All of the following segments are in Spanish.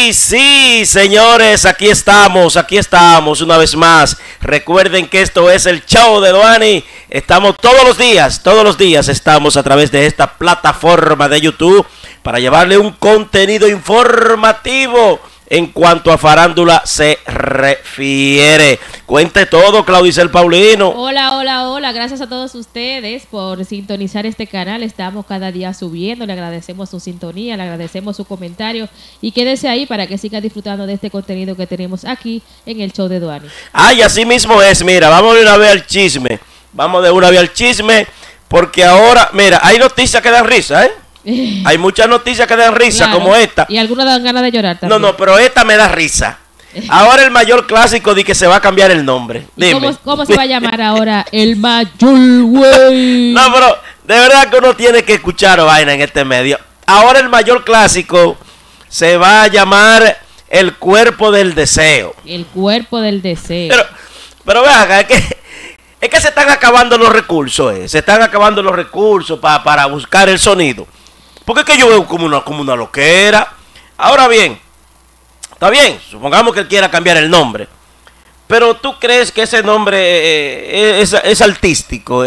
Sí, señores, aquí estamos una vez más. Recuerden que esto es el show de Duani. Estamos todos los días estamos a través de esta plataforma de YouTube para llevarle un contenido informativo en cuanto a farándula se refiere. Cuente todo, Claudicel Paulino. Hola. Gracias a todos ustedes por sintonizar este canal. Estamos cada día subiendo. Le agradecemos su sintonía, le agradecemos su comentario. Y quédese ahí para que siga disfrutando de este contenido que tenemos aquí en el show de Duani. Ay, así mismo es. Mira, vamos de una vez al chisme. Porque ahora, mira, hay noticias que dan risa, ¿eh? Hay muchas noticias que dan risa, claro, como esta. Y algunas dan ganas de llorar también. No, pero esta me da risa. Ahora el mayor clásico de que se va a cambiar el nombre. Dime. ¿Cómo se va a llamar ahora? El mayor, güey. No, pero de verdad que uno tiene que escuchar vaina en este medio. Ahora el mayor clásico se va a llamar El Cuerpo del Deseo. El Cuerpo del Deseo. Pero vean, es que se están acabando los recursos, Se están acabando los recursos para buscar el sonido. Porque es que yo veo como una loquera. Ahora bien, está bien, supongamos que él quiera cambiar el nombre. Pero ¿tú crees que ese nombre es artístico?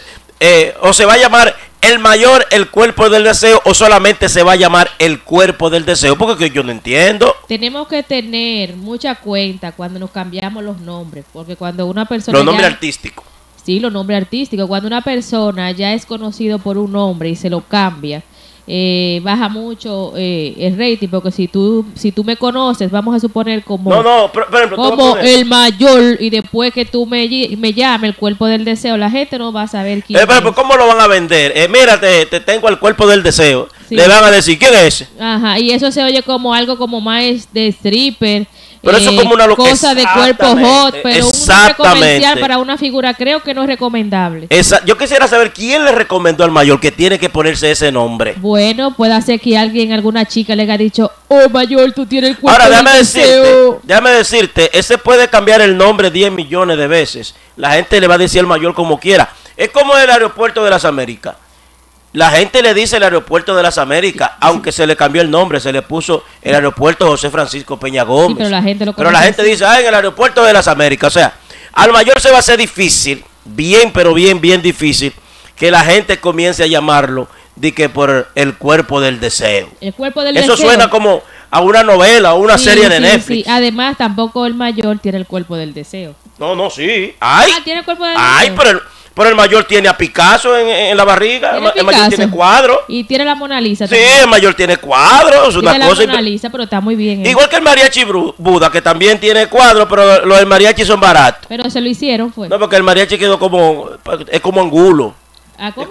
¿O se va a llamar El Mayor, El Cuerpo del Deseo? ¿O solamente se va a llamar El Cuerpo del Deseo? Porque es que yo no entiendo. Tenemos que tener mucha cuenta cuando nos cambiamos los nombres. Porque cuando una persona... Los nombres artísticos. Sí, los nombres artísticos. Cuando una persona ya es conocido por un nombre y se lo cambia, baja mucho el rating, porque si tú me conoces, vamos a suponer como como el mayor, y después que tú me llames El Cuerpo del Deseo, la gente no va a saber quién es. Pero ¿cómo lo van a vender? Mira, te tengo El Cuerpo del Deseo. Sí. Le van a decir, ¿quién es ese? Ajá, y eso se oye como algo como más de stripper. Pero eso es como una cosa de cuerpo hot, pero un nombre comercial para una figura creo que no es recomendable. Yo quisiera saber quién le recomendó al mayor que tiene que ponerse ese nombre. Bueno, puede ser que alguna chica le haya dicho, oh mayor, tú tienes el cuerpo. Ahora, déjame decirte, ese puede cambiar el nombre 10 millones de veces. La gente le va a decir al mayor como quiera. Es como el Aeropuerto de las Américas. La gente le dice el Aeropuerto de las Américas, aunque se le cambió el nombre, se le puso el Aeropuerto José Francisco Peña Gómez. Sí, pero la gente dice, en el Aeropuerto de las Américas. O sea, al mayor se va a hacer difícil, bien difícil, que la gente comience a llamarlo de que por El Cuerpo del Deseo. El Cuerpo del Deseo. Eso suena como a una novela o una serie de Netflix. Sí. Además, tampoco el mayor tiene el Cuerpo del Deseo. No, sí. Ay, tiene el Cuerpo del Deseo. Pero el mayor tiene a Picasso en la barriga. El mayor tiene cuadros. Y tiene la Mona Lisa también. Sí, el mayor tiene cuadros. Tiene la Mona Lisa, pero está muy bien. Igual que el mariachi Buda, que también tiene cuadros, pero los del mariachi son baratos. Pero se lo hicieron, fue. No, porque el mariachi quedó es como angulo. ¿Ah, cómo?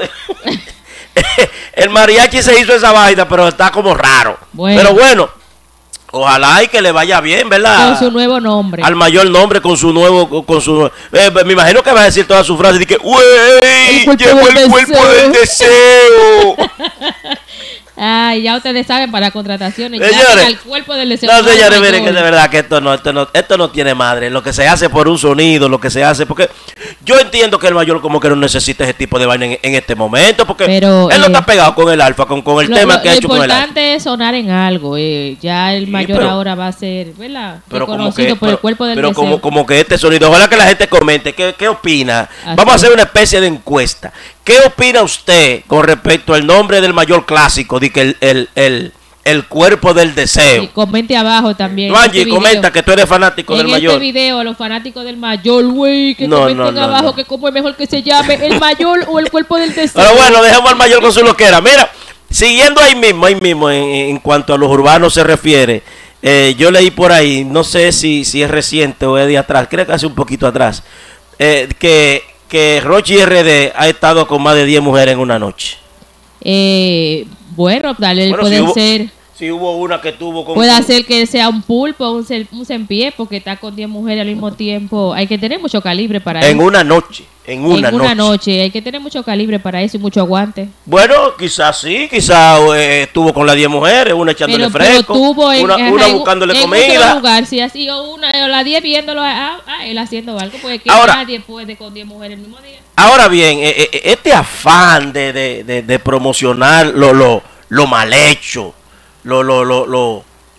El mariachi se hizo esa vaina, pero está como raro. Pero bueno. Ojalá y que le vaya bien, ¿verdad? Con su nuevo nombre. Al mayor nombre, me imagino que va a decir toda su frase de que, ¡wey! ¡Llegó el cuerpo del deseo! Ay, ya ustedes saben, para contrataciones, señores, al Cuerpo del Deseo. No, señores, miren que de verdad que esto no tiene madre. Lo que se hace por un sonido, lo que se hace, porque yo entiendo que el mayor como que no necesita ese tipo de vaina en este momento, porque él no está pegado con el alfa, con el tema que ha hecho con el alfa. Lo importante es sonar en algo. Ya el mayor ahora va a ser, ¿verdad? Reconocido por El Cuerpo del Deseo. Pero como que este sonido, ojalá que la gente comente, ¿qué opina? Vamos a hacer una especie de encuesta. ¿Qué opina usted con respecto al nombre del mayor clásico? De que el Cuerpo del Deseo. Y comente abajo también. Angie, comenta que tú eres fanático del mayor. En este video, los fanáticos del mayor, güey, que comenten abajo que cómo es mejor que se llame el mayor o el Cuerpo del Deseo. Pero bueno, dejemos al mayor con su loquera. Mira, siguiendo ahí mismo en cuanto a los urbanos se refiere, yo leí por ahí, no sé si es reciente o es de atrás, creo que hace un poquito atrás, que Rochi RD ha estado con más de 10 mujeres en una noche. Bueno, puede ser. Si hubo una que tuvo con... Puede ser que sea un pulpo, un sempié, porque está con 10 mujeres al mismo tiempo. Hay que tener mucho calibre para eso. En una noche. Hay que tener mucho calibre para eso y mucho aguante. Bueno, quizás sí, quizás estuvo con las 10 mujeres, una echándole fresco, una buscándole comida. Lugar, si así, o las 10 viéndolo él haciendo algo, porque ahora, nadie puede con 10 mujeres el mismo día. Ahora bien, este afán de promocionar lo mal hecho,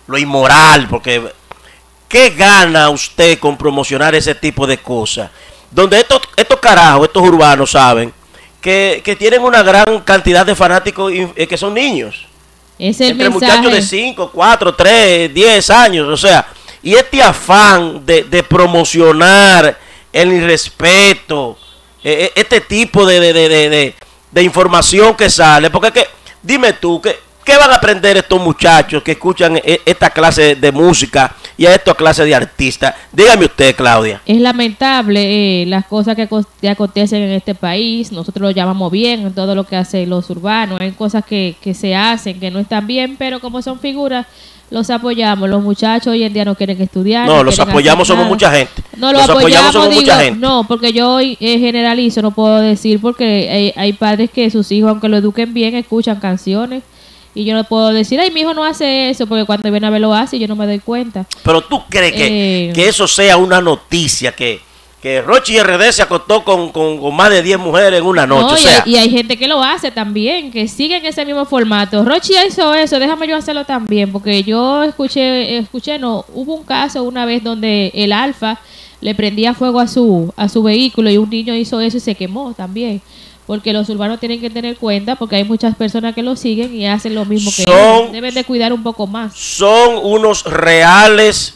lo inmoral, porque ¿qué gana usted con promocionar ese tipo de cosas? Donde estos carajos, estos urbanos saben que tienen una gran cantidad de fanáticos que son niños. Es el entre mensaje. Muchachos de 5, 4, 3, 10 años, o sea, y este afán de promocionar el irrespeto, este tipo de información que sale, porque que, dime tú, ¿qué van a aprender estos muchachos que escuchan esta clase de música y a esta clase de artistas? Dígame usted, Claudia. Es lamentable las cosas que acontecen en este país. Nosotros lo llamamos bien en todo lo que hacen los urbanos. Hay cosas que se hacen que no están bien, pero como son figuras, los apoyamos. Los muchachos hoy en día no quieren estudiar. No, los apoyamos, somos mucha gente. No, los apoyamos somos mucha gente. No, porque yo generalizo, no puedo decir, porque hay padres que sus hijos, aunque lo eduquen bien, escuchan canciones. Y yo no puedo decir, ay, mi hijo no hace eso, porque cuando viene a ver lo hace y yo no me doy cuenta. Pero tú crees que eso sea una noticia, que Rochi RD se acostó con más de 10 mujeres en una noche. No, o sea, y hay gente que lo hace también, que sigue en ese mismo formato. Rochi hizo eso, déjame yo hacerlo también, porque yo hubo un caso una vez donde el Alfa le prendía fuego a su vehículo y un niño hizo eso y se quemó también. Porque los urbanos tienen que tener cuenta, porque hay muchas personas que lo siguen y hacen lo mismo que ellos. Deben de cuidar un poco más. Son unos reales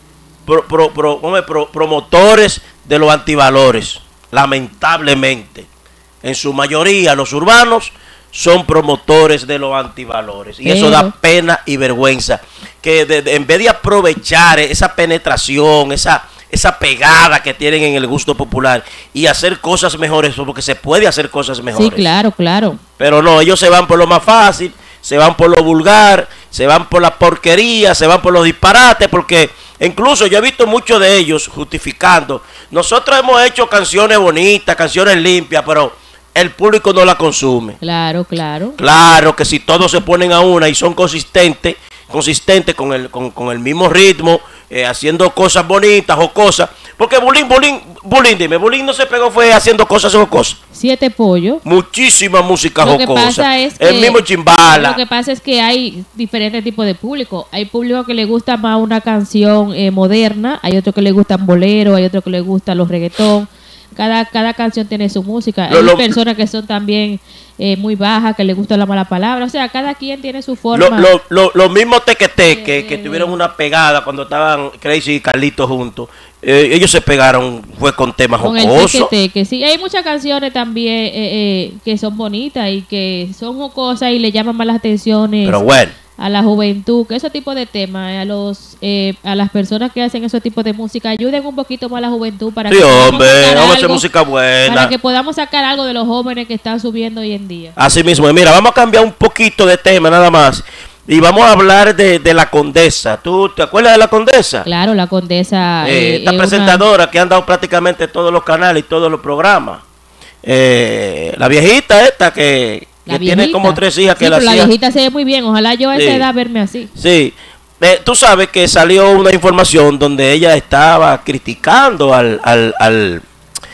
promotores de los antivalores, lamentablemente. En su mayoría los urbanos son promotores de los antivalores. Y eso da pena y vergüenza. Que en vez de aprovechar esa penetración, esa pegada que tienen en el gusto popular y hacer cosas mejores, porque se puede hacer cosas mejores. Sí, claro, claro. Pero no, ellos se van por lo más fácil, se van por lo vulgar, se van por la porquería, se van por los disparates, porque incluso yo he visto muchos de ellos justificando. Nosotros hemos hecho canciones bonitas, canciones limpias, pero el público no la consume. Claro, claro. Claro que si todos se ponen a una y son consistentes con el mismo ritmo, haciendo cosas bonitas o cosas, porque Bulín no se pegó fue haciendo cosas jocosas. 7 pollos. Muchísima música jocosa. Lo que pasa es el mismo Chimbala. Lo que pasa es que hay diferentes tipos de público. Hay público que le gusta más una canción moderna, hay otro que le gustan bolero, hay otro que le gusta los reggaetón. Cada canción tiene su música. Hay personas que son también muy bajas, que les gusta la mala palabra. O sea, cada quien tiene su forma. Los mismos tequeteques que tuvieron una pegada cuando estaban Crazy y Carlitos juntos. Ellos se pegaron, fue con temas jocosos. Sí, hay muchas canciones también que son bonitas y que son jocosas y le llaman más las atenciones. Pero bueno, a la juventud, que ese tipo de temas, a las personas que hacen ese tipo de música, ayuden un poquito más a la juventud para vamos a hacer música buena. Para que podamos sacar algo de los jóvenes que están subiendo hoy en día. Así mismo, mira, vamos a cambiar un poquito de tema nada más. Y vamos a hablar de la Condesa. ¿Tú te acuerdas de la Condesa? Claro, la Condesa. Esta presentadora que han dado prácticamente todos los canales y todos los programas. La viejita esta que tiene como 3 hijas que la hacía. La viejita se ve muy bien. Ojalá yo a esa edad verme así. Sí. Tú sabes que salió una información donde ella estaba criticando al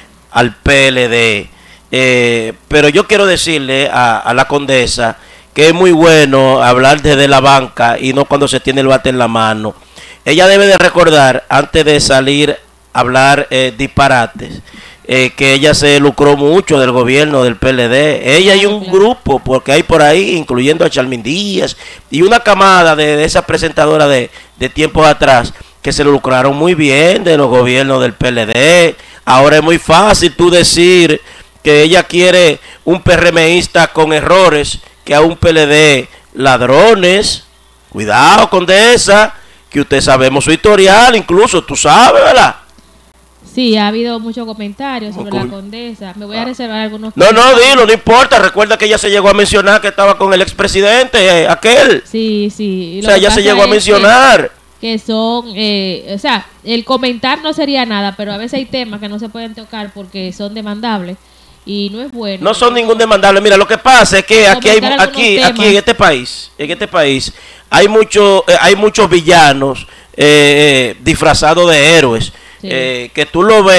PLD. Pero yo quiero decirle a la Condesa que es muy bueno hablar desde la banca y no cuando se tiene el bate en la mano. Ella debe de recordar, antes de salir a hablar disparates, que ella se lucró mucho del gobierno del PLD. Ella y un grupo, porque hay por ahí, incluyendo a Charmin Díaz, y una camada de esas presentadoras de tiempos atrás, que se lucraron muy bien de los gobiernos del PLD. Ahora es muy fácil tú decir que ella quiere un PRMista con errores, que a un PLD ladrones. Cuidado, Condesa, que usted sabemos su historial, incluso tú sabes, ¿verdad? Sí, ha habido muchos comentarios sobre la Condesa. Me voy a reservar algunos. No, dilo, no importa. Recuerda que ella se llegó a mencionar que estaba con el expresidente, aquel. Sí. O sea, ella se llegó a mencionar. Que son, o sea, el comentar no sería nada, pero a veces hay temas que no se pueden tocar porque son demandables. Y no es bueno. No son ningún demandable. Mira, lo que pasa es que aquí en este país hay muchos villanos disfrazados de héroes. Sí. Que tú lo ves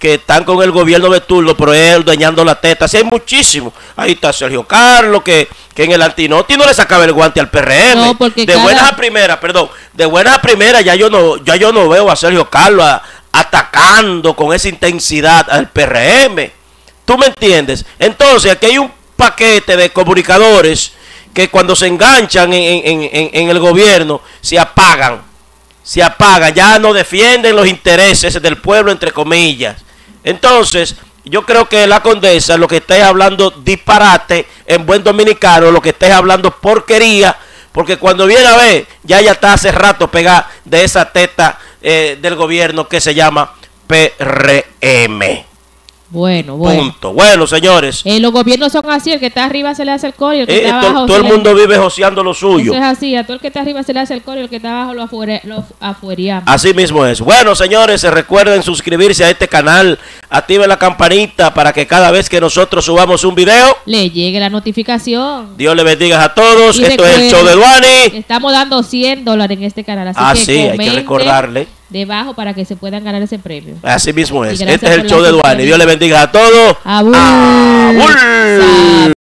que están con el gobierno de turno, pero él dañando la teta. Así hay muchísimos. Ahí está Sergio Carlos, que en el Antinoti no le sacaba el guante al PRM. No, porque de buenas a primeras, de buenas a primeras ya yo no veo a Sergio Carlos atacando con esa intensidad al PRM. ¿Tú me entiendes? Entonces, aquí hay un paquete de comunicadores que cuando se enganchan en el gobierno se apagan, ya no defienden los intereses del pueblo, entre comillas. Entonces, yo creo que la condesa lo que está hablando disparate en buen dominicano, lo que está hablando porquería, porque cuando viene a ver, ya está hace rato pegada de esa teta del gobierno que se llama PRM. Bueno. Punto. Bueno, señores. Los gobiernos son así, el que está arriba se le hace el coro y el que está abajo todo el mundo vive joseando lo suyo. Eso es así, a todo el que está arriba se le hace el coro y el que está abajo lo afuereamos. Así mismo es. Bueno, señores, recuerden suscribirse a este canal, activen la campanita para que cada vez que nosotros subamos un video le llegue la notificación. Dios le bendiga a todos. Esto es el show de Duani. Estamos dando $100 en este canal, así que sí, hay que recordarle debajo para que se puedan ganar ese premio. Así mismo es. Este es el show de Duani. Dios le bendiga a todos. Abur.